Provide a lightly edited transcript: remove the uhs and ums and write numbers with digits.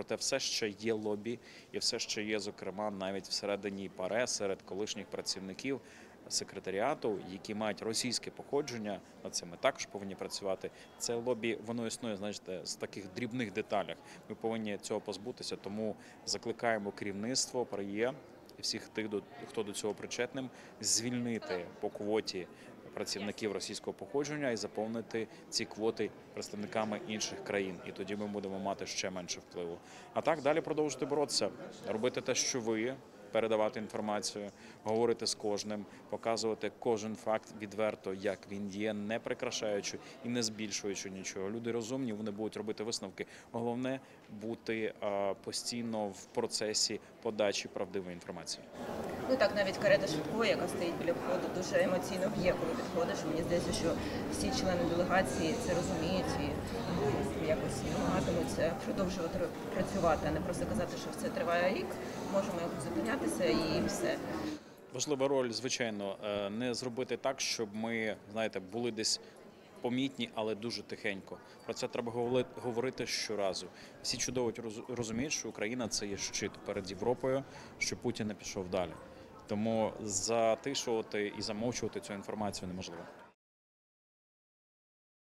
Проте все ще є лобі і все ще є, зокрема, навіть всередині ПАРЕ, серед колишніх працівників секретаріату, які мають російське походження, над цим ми також повинні працювати. Це лобі, воно існує, знаєте, з таких дрібних деталях. Ми повинні цього позбутися, тому закликаємо керівництво ПАРЄ і всіх тих, хто до цього причетним, звільнити по квоті працівників російського походження і заповнити ці квоти представниками інших країн. І тоді ми будемо мати ще менше впливу. А так, далі продовжувати боротися, робити те, що ви, передавати інформацію, говорити з кожним, показувати кожен факт відверто, як він є, не прикрашаючи і не збільшуючи нічого. Люди розумні, вони будуть робити висновки. Головне – бути постійно в процесі подачі правдивої інформації. Ну так, навіть карета швидкої, яка стоїть біля входу, дуже емоційно б'є, коли підходиш. Мені здається, що всі члени делегації це розуміють і якось намагатимуться продовжувати працювати, а не просто казати, що все триває рік, можемо якось зупинятися і все. Важлива роль, звичайно, не зробити так, щоб ми, знаєте, були десь помітні, але дуже тихенько. Про це треба говорити щоразу. Всі чудово розуміють, що Україна – це є щит перед Європою, що Путін не пішов далі. Тому затишувати і замовчувати цю інформацію неможливо.